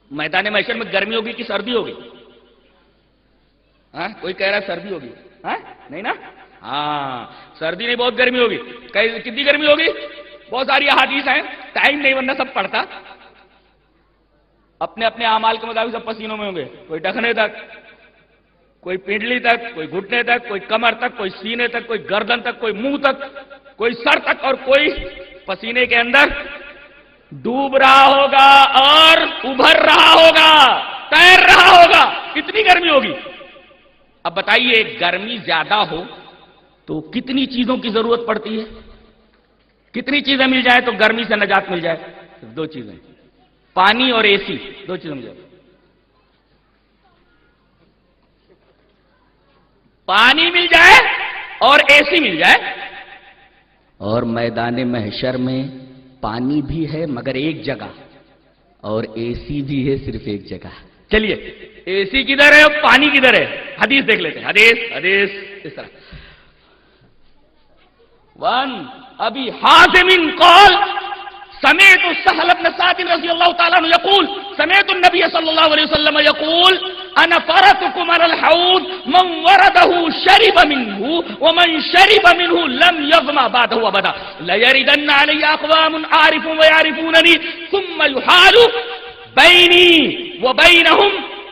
میدان محشر میں گرمی ہوگی کہ سردی ہوگی؟ ہاں کوئی کہہ رہا ہے سردی ہوگی، ہاں نہیں نا؟ ہاں سردی نہیں، بہت گرمی ہوگی۔ کتنی گرمی ہوگی؟ بہت ساری احادیث ہیں، ٹائم نہیں ورنہ سب پڑھتا۔ اپنے اپنے اعمال کے مطابق سب پسینوں میں ہوں گے، کوئی ٹخنے تک، کوئی پنڈلی تک، کوئی گھٹنے تک، کوئی کمر تک، کوئی سینے تک، کوئی گردن تک، کوئی منہ تک، کوئی سر تک، اور کوئی پسینے کے اندر ڈوب رہا ہوگا اور ابھر رہا ہوگا، تیر رہا ہوگا۔ کتنی گرمی ہوگی؟ اب بتائیے گرمی زیادہ ہو تو کتنی چیزوں کی ضرورت پڑتی ہے؟ کتنی چیزیں مل جائیں تو گرمی سے نجات مل جائے؟ صرف دو چیزیں، پانی اور اے سی، دو چیزیں مل جائے۔ پانی مل جائے اور اے سی مل جائے، اور میدان محشر میں پانی بھی ہے مگر ایک جگہ، اور اے سی بھی ہے صرف ایک جگہ۔ چلیے اے سی کدھر ہے اور پانی کدھر ہے؟ حدیث دیکھ لیتے ہیں، حدیث اس طرح۔ وان ابی حازم قال سمعت سهل بن سعد رضی اللہ تعالیٰ عنہ یقول سمعت النبی صلی اللہ علیہ وسلم یقول انا فرطکم على الحوض من ورده شرب منه ومن شرب منه لم يظمأ بعده ابدا ليردن علي اقوام عارفون ويعرفونني ثم يحال بيني وبينهم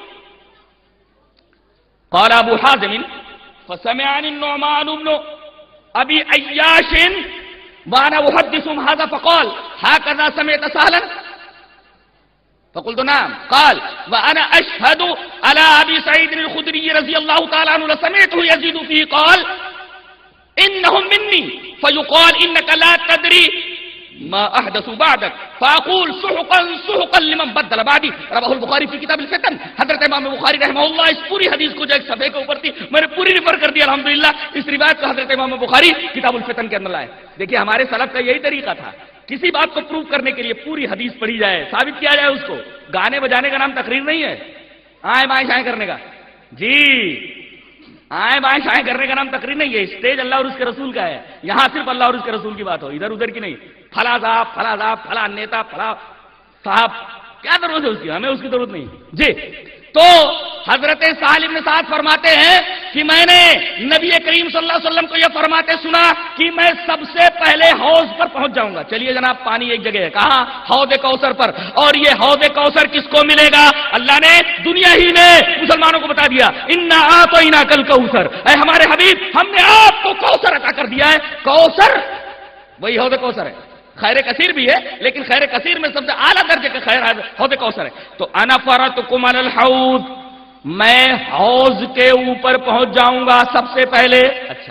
قال ابو حازم فسمعني النعمان بن ابي عياش وانا احدثهم هذا فقال هكذا سمعت سهلا فقلت نعم قال وانا اشهد على ابي سعيد الخدري رضي الله تعالى عنه لسمعته يزيد فيه قال انهم مني فيقال انك لا تدري ما احدثوا بعدك فاقول سحقا سحقا لمن بدل بعدي رواه البخاری فی کتاب الفتن۔ حضرت امام بخاری رحمہ اللہ اس پوری حدیث کو جو ایک صفحے کے اوپر تھی میں نے پوری ریفر کر دی الحمدللہ، اس روایت کو حضرت امام بخاری کتاب الفتن کے اندر لائے۔ دیکھیے ہمارے سلف کا یہی طریقہ تھا، کسی بات کو پروف کرنے کے لیے پوری حدیث پڑھی جائے، ثابت کیا جائے اس کو۔ گانے بجانے کا نام تقریر نہیں ہے، آئیں بائیں شائیں کرنے کا، جی آئیں بائیں شائیں کرنے کا نام تقریر نہیں ہے، اسٹیج اللہ اور اس کے رسول کا ہے، یہاں صرف اللہ اور اس کے رسول کی بات ہو، ادھر ادھر کی نہیں۔ فلاں صاحب فلاں صاحب فلاں نیتا فلاں صاحب، کیا ضرورت ہے اس کی؟ ہمیں اس کی ضرورت نہیں جی۔ تو حضرت سہل بن سعد فرماتے ہیں کہ میں نے نبی کریم صلی اللہ علیہ وسلم کو یہ فرماتے سنا کہ میں سب سے پہلے حوض پر پہنچ جاؤں گا۔ چلیے جناب پانی ایک جگہ ہے، کہاں؟ حوض کوثر پر۔ اور یہ حوض کوثر کس کو ملے گا؟ اللہ نے دنیا ہی میں مسلمانوں کو بتا دیا، انا اعطیناک الکوثر، اے ہمارے حبیب ہم نے آپ کو کوثر عطا کر دیا ہے۔ کوثر وہی حوض کوثر ہے، خیر کثیر بھی ہے لیکن خیر کثیر میں سب سے اعلیٰ درجے کا خیر حوض کوثر ہے۔ تو انا فرطکم علی الحوض، میں حوض کے اوپر پہنچ جاؤں گا سب سے پہلے۔ اچھا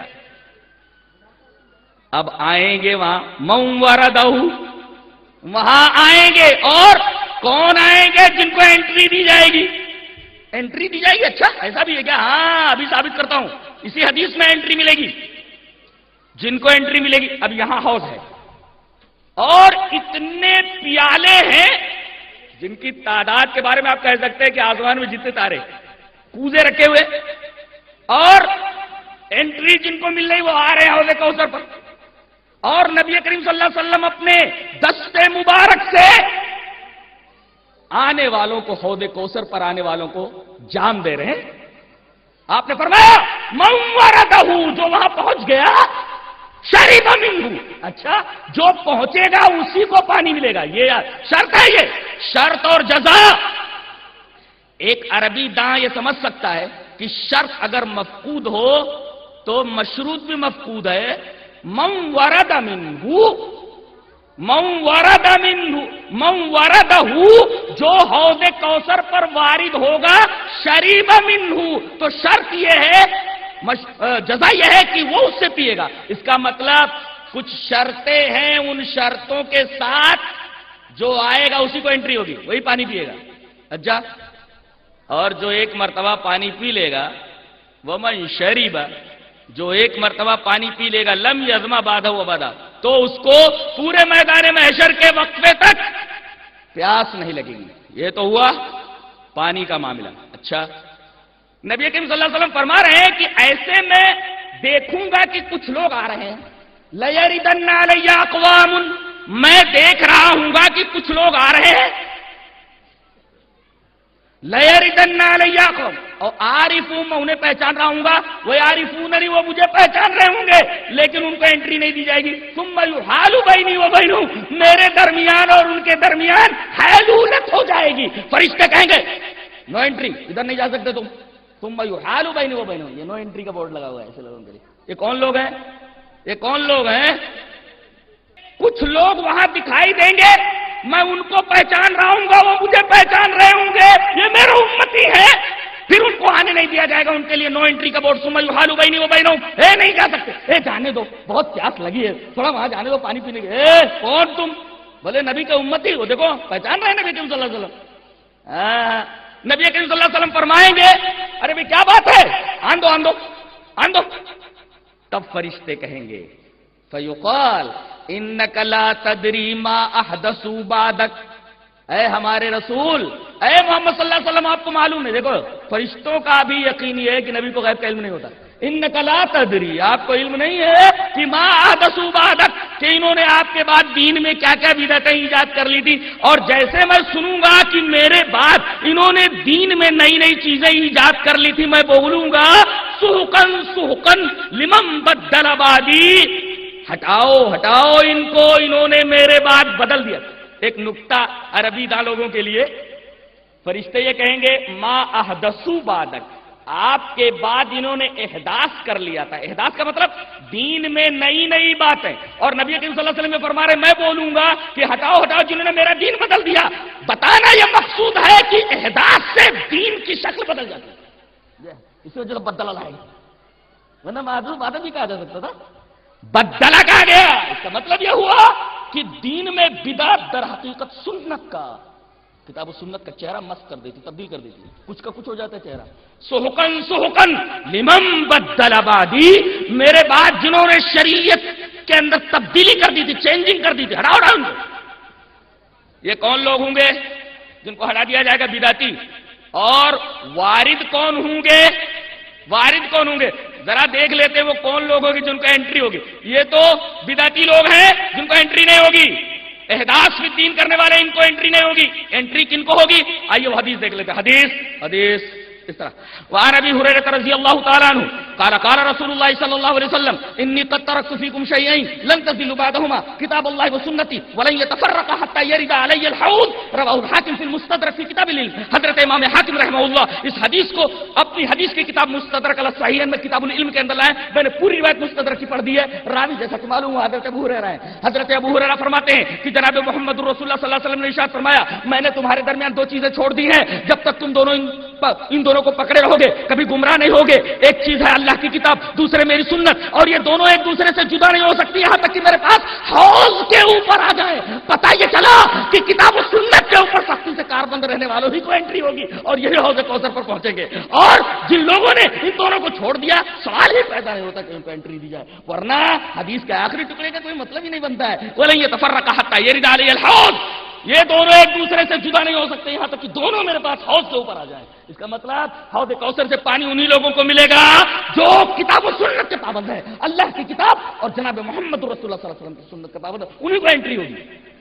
اب آئیں گے وہاں من وردہ، وہاں آئیں گے، اور کون آئیں گے؟ جن کو انٹری دی جائے گی۔ انٹری دی جائے گی؟ اچھا ایسا بھی ہے کیا؟ ہاں ابھی ثابت کرتا ہوں، اسی حدیث میں انٹری ملے گی، جن کو انٹری ملے گی۔ اب یہاں حوض ہے اور اتنے پیالے ہیں جن کی تعداد کے بارے میں آپ کہہ سکتے ہیں کہ آسمان میں جتنے تارے، کوزے رکھے ہوئے، اور انٹری جن کو مل رہی وہ آ رہے ہیں حوض کوثر پر، اور نبی کریم صلی اللہ علیہ وسلم اپنے دست مبارک سے آنے والوں کو، حوض کوثر پر آنے والوں کو جام دے رہے ہیں۔ آپ نے فرمایا من وردہ، جو وہاں پہنچ گیا شرب منہ، اچھا جو پہنچے گا اسی کو پانی ملے گا، یہ شرط ہے، یہ شرط اور جزا۔ ایک عربی داں یہ سمجھ سکتا ہے کہ شرط اگر مفقود ہو تو مشروط بھی مفقود ہے۔ من ورد منہ، من ورد منہ، من وردہ، جو حوض کوثر پر وارد ہوگا شریب منہ، تو شرط یہ ہے، جزا یہ ہے کہ وہ اس سے پیے گا۔ اس کا مطلب کچھ شرطیں ہیں، ان شرطوں کے ساتھ جو آئے گا اسی کو انٹری ہوگی، وہی پانی پیے گا۔ اچھا اور جو ایک مرتبہ پانی پی لے گا، ومن شریب، جو ایک مرتبہ پانی پی لے گا، لم یظمأ بعدہ ابدا، تو اس کو پورے میدان محشر کے وقفے تک پیاس نہیں لگے گی۔ یہ تو ہوا پانی کا معاملہ۔ اچھا نبی کریم صلی اللہ علیہ وسلم فرما رہے ہیں کہ ایسے میں دیکھوں گا کہ کچھ لوگ آ رہے ہیں، لَيَرِدَنَّ عَلَيَّ أَقْوَامٌ، میں دیکھ رہا ہوں گا کہ کچھ لوگ آ رہے ہیں، لَيَرِدَنَّ عَلَيَّ قَوْمٌ، اور عارفون میں انہیں پہچان رہا ہوں گا، وہ عارفون نہیں، وہ مجھے پہچان رہے ہوں گے لیکن ان کو انٹری نہیں دی جائے گی. ثُمَّ يُحَالُ بَيْنِي وَبَيْنَهُمْ، میرے درمیان اور ان کے درمیان حیلولت ہو جائے گی. فرشتے کہیں گے نو انٹری، ادھر نہیں جا سکتے تم. ثُمَّ يُحَالُ بَيْنِي وَبَيْنَهُمْ، یہ نو انٹری کا بورڈ لگا ہوا ہے ایسے لوگوں کے لیے. یہ کون لوگ ہیں؟ یہ کون لوگ ہیں؟ کچھ لوگ وہاں دکھائی دیں گے، میں ان کو پہچان رہا ہوں گا، وہ مجھے پہچان رہے ہوں گے، یہ میرے امتی ہے. پھر ان کو آنے نہیں دیا جائے گا، ان کے لیے نو انٹری کا بورڈ. ثم يحال بینی وبینہم، نہیں جا سکتے، جانے دو، بہت پیاس لگی ہے، تھوڑا وہاں جانے دو پانی پینے کے. کون تم؟ بولے نبی کے امتی ہو، دیکھو پہچان رہے ہیں نبی کریم صلی اللہ علیہ وسلم. نبی کریم صلی اللہ علیہ وسلم فرمائیں گے ارے بھائی کیا بات ہے، آن دو آن دو آن دو. تب فرشتے کہیں گے فیقال انک لا تدری ما احدثوا بعدک، اے ہمارے رسول، اے محمد صلی اللہ علیہ وسلم، آپ کو معلوم ہے. دیکھو فرشتوں کا بھی یقین یہ ہے کہ نبی کو غیب کا علم نہیں ہوتا. انک لا تدری، آپ کو علم نہیں ہے کہ ما احدثوا بعدک، کہ انہوں نے آپ کے بعد دین میں کیا کیا بدعتیں ایجاد کر لی تھی. اور جیسے میں سنوں گا کہ میرے بعد انہوں نے دین میں نئی نئی چیزیں ایجاد کر لی تھی، میں بولوں گا سحقن سحقن لمن بدل بعدی، ہٹاؤ ہٹاؤ ان کو، انہوں نے میرے بعد بدل دیا. ایک نکتہ عربی داں لوگوں کے لیے، فرشتے یہ کہیں گے ما احدثوا بعدک، آپ کے بعد انہوں نے احداث کر لیا تھا. احداث کا مطلب دین میں نئی نئی باتیں. اور نبی کریم صلی اللہ علیہ وسلم فرما رہے میں بولوں گا کہ ہٹاؤ ہٹاؤ جنہوں نے میرا دین بدل دیا. بتانا یہ مقصود ہے کہ احداث سے دین کی شکل بدل جاتی ہے، اس وجہ سے بدلا لائے گا، ورنہ معذور بادل بھی کہا جا سکتا تھا، بدلا کہا گیا. اس کا مطلب یہ ہوا کہ دین میں بدعت در حقیقت سنت کا، کتاب و سنت کا چہرہ مست کر دیتی، تبدیل کر دیتی، کچھ کا کچھ ہو جاتا ہے چہرہ. سحقن سحقن لمن بدل بعدی، میرے بعد جنہوں نے شریعت کے اندر تبدیلی کر دی تھی، چینجنگ کر دی تھی، ہٹاؤ ہٹاؤ. یہ کون لوگ ہوں گے جن کو ہٹا دیا جائے گا؟ بدعتی. اور وارد کون ہوں گے؟ وارد کون ہوں گے؟ ذرا دیکھ لیتے وہ کون لوگ ہوگی جن کو انٹری ہوگی. یہ تو بدعتی لوگ ہیں جن کو انٹری نہیں ہوگی. احداث فی الدین کرنے والے ان کو انٹری نہیں ہوگی. انٹری کن کو ہوگی؟ آئیے وہ حدیث دیکھ لیتے ہیں. حدیث اس طرح وعن ابی ہریرہ رضی اللہ تعالی عنہ قال قال رسول اللہ صلی اللہ علیہ وسلم انی قد ترکت فیکم شیئین لن تضلوا بعدهما کتاب اللہ وسنتی ولن يتفرقا حتى يرد علی الحوض رواه الحاکم فی المستدرک فی کتاب العلم. حضرت امام حاکم رحمہ اللہ اس حدیث کو اپنی حدیث کی کتاب مستدرک علی الصحیحین میں کتاب العلم کے اندر لائے. میں نے پوری روایت مستدرک کی پڑھ دی ہے. راوی جیسا کہ معلوم ہوا حضرت ابو ہریرہ ہیں. حضرت ابو ہریرہ فرماتے ہیں کہ جناب محمد رسول اللہ صلی اللہ علیہ وسلم نے ارشاد فرمایا میں نے تمہارے درمیان دو چیزیں چھوڑ دی ہیں، جب تک تم دونوں ان دونوں کو پکڑے رہو گے کبھی گمراہ نہیں ہوگے. ایک چیز ہے اللہ کی کتاب، دوسرے میری سنت، اور یہ دونوں ایک دوسرے سے جدا نہیں ہو سکتی یہاں تک کہ میرے پاس حوض کے اوپر آ جائے. پتہ یہ چلا کہ کتاب و سنت کے اوپر سختی سے کاربند رہنے والوں ہی کو انٹری ہوگی اور یہی حوض کوثر پر پہنچیں گے. اور جن لوگوں نے ان دونوں کو چھوڑ دیا سوال ہی پیدا نہیں ہوتا کہ ان کو انٹری دی جائے، ورنہ حدیث کے آخری ٹکڑے کا کوئی مطلب ہی نہیں بنتا ہے. وَلَن يَتَفَرَّقَا حَتَّى يَرِدَ عَلَيَّ الْحَوْض، یہ دونوں ایک دوسرے سے جدا نہیں ہو سکتے یہاں تک کہ دونوں میرے پاس حوض کے اوپر آ جائیں. اس کا مطلب حوض کوثر سے پانی انہی لوگوں کو ملے گا جو کتاب و سنت کے پابند ہے، اللہ کی کتاب اور جناب محمد رسول اللہ صلی اللہ علیہ وسلم کی سنت کے پابند ہے، انہی کو انٹری ہوگی.